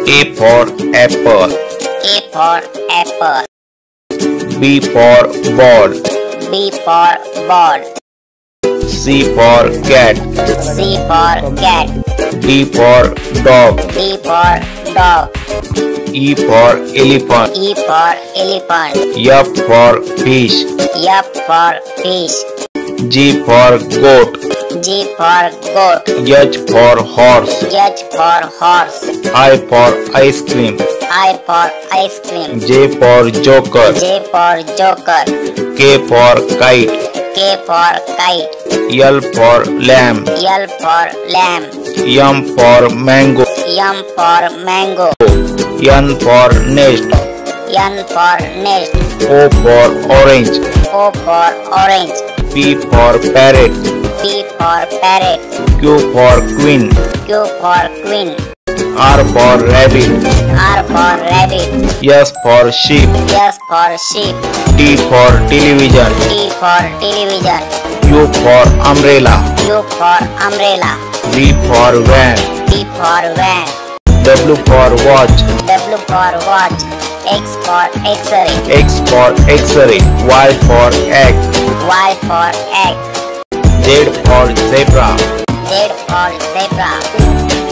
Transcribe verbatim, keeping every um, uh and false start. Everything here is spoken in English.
A for apple. A for apple. B for ball. B for ball. C for cat. C for cat. D for dog. D for dog. E for elephant. E for elephant. F for fish. F for fish. G for goat. G for goat. H for horse. H for horse. I for ice cream. I for ice cream. J for joker. J for joker. K for kite. K for kite. L for lamb. L for lamb. M for mango. M for mango. N for nest. N for nest. O for orange. O for orange. P for parrot. P for parrot. Q for queen. Q for queen. R for rabbit. R for rabbit. S for sheep. S for sheep. T for television. T for television. U for umbrella. U for umbrella. V for van. V for van. W for watch. W for watch. X for X-ray. X for X-ray. Y for egg. Y for egg. Z for zebra. Z for zebra.